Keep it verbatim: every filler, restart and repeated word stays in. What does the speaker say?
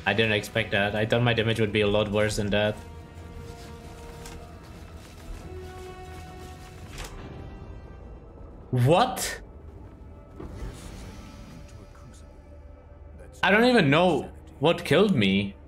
I didn't expect that. I thought my damage would be a lot worse than that. What? I don't even know what killed me.